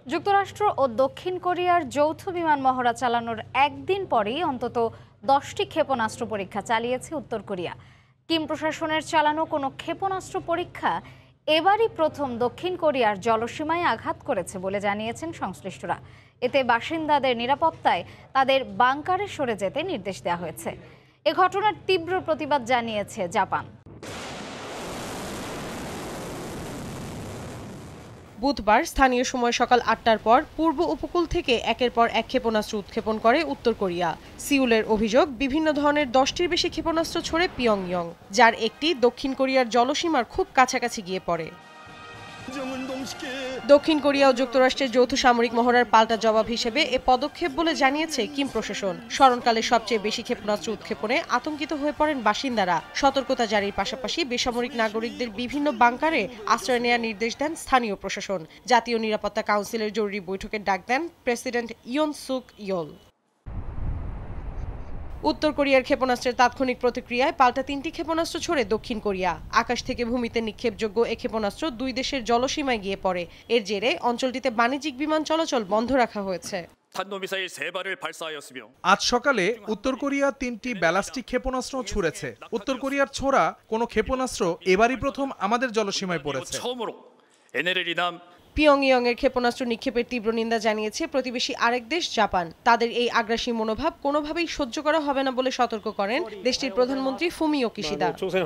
যুক্তরাষ্ট্র ও দক্ষিণ কোরিয়ার যৌথ বিমান মহড়া চালানোর একদিন পরেই অন্তত 10টি ক্ষেপণাস্ত্র পরীক্ষা চালিয়েছে উত্তর কোরিয়া। কিম প্রশাসনের চালানো কোনো ক্ষেপণাস্ত্র পরীক্ষা এবারই প্রথম দক্ষিণ কোরিয়ার জলসীমায় আঘাত করেছে বলে জানিয়েছেন সংশ্লিষ্টরা। এতে বাসিন্দাদের নিরাপত্তায় তাদের বাংকারে সরে যেতে নির্দেশ দেওয়া হয়েছে। এ ঘটনার তীব্র প্রতিবাদ জানিয়েছে জাপান। বুধবার স্থানীয় সময় সকাল ৮টার পর পূর্ব উপকূল থেকে একের পর এক ক্ষেপণাস্ত্র উৎক্ষেপণ করে উত্তর কোরিয়া। সিউলের অভিযোগ, বিভিন্ন ধরনের 10টির বেশি ক্ষেপণাস্ত্র ছোড়ে পিয়ংইয়ং, যার একটি দক্ষিণ কোরিয়ার জলসীমার খুব কাছাকাছি গিয়ে পড়ে। দক্ষিণ কোরিয়া ও যুক্তরাষ্ট্রের যৌথ সামরিক মহড়ার পাল্টা জবাব হিসেবে এ পদক্ষেপ বলে জানিয়েছে কিম প্রশাসন। স্মরণকালে সবচেয়ে বেশি ক্ষেপণাস্ত্র উৎক্ষেপণে আতঙ্কিত হয়ে পড়েন বাসিন্দারা। সতর্কতা জারির পাশাপাশি বেসামরিক নাগরিকদের বিভিন্ন বাংকারে আশ্রয় নেওয়ার নির্দেশ দেন স্থানীয় প্রশাসন। জাতীয় নিরাপত্তা কাউন্সিলের জরুরি বৈঠকের ডাক দেন প্রেসিডেন্ট ইয়ন সুক ইয়োল। উত্তর কোরিয়ার ক্ষেপণাস্ত্রের তাৎক্ষণিক প্রতিক্রিয়ায় পাল্টা 3টি ক্ষেপণাস্ত্র ছোড়ে দক্ষিণ কোরিয়া। আকাশ থেকে ভূমিতে নিক্ষেপযোগ্য এ ক্ষেপণাস্ত্র দুই দেশের জলসীমায় গিয়ে পড়ে। এর জেরে অঞ্চলটিতে বাণিজ্যিক বিমান চলাচল বন্ধ রাখা হয়েছে। আজ সকালে উত্তর কোরিয়া 3টি ব্যালাস্টিক ক্ষেপণাস্ত্র ছুড়েছে। উত্তর কোরিয়ার ছোড়া কোনো ক্ষেপণাস্ত্র এবারই প্রথম আমাদের জলসীমায় পড়েছে। পিয়ংইয়ং এর ক্ষেপণাস্ত্র নিক্ষেপের তীব্র নিন্দা জানিয়েছে প্রতিবেশী আরেক দেশ জাপান। তাদের এই আগ্রাসী মনোভাব কোনোভাবেই সহ্য করা হবে না বলে সতর্ক করেন দেশটির প্রধানমন্ত্রী ফুমিও কিশিদা।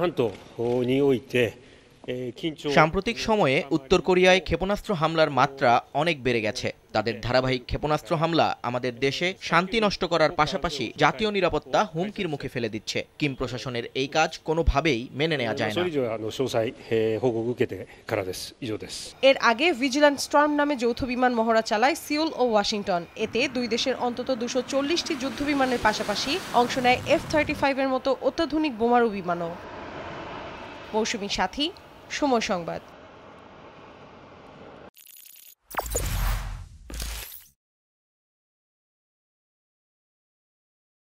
সাম্প্রতিক সময়ে উত্তর কোরিয়ায় ক্ষেপণাস্ত্র হামলার মাত্রা অনেক বেড়ে গেছে। তাদের ধারাবাহিক ক্ষেপণাস্ত্র হামলা আমাদের দেশে শান্তি নষ্ট করার পাশাপাশি জাতীয় নিরাপত্তা হুমকির মুখে ফেলে দিচ্ছে। কিম প্রশাসনের এই কাজ কোনোভাবেই মেনে নেওয়া যায় না। এর আগে ভিজিল্যান্ট স্টর্ম নামে যৌথ বিমান মহড়া চালায় সিউল ও ওয়াশিংটন। এতে দুই দেশের অন্তত 240টি যুদ্ধ বিমানের পাশাপাশি অংশ নেয় F-35 এর মতো অত্যাধুনিক বোমারু বিমানও। মৌসুমী সাথী, সময় সংবাদ।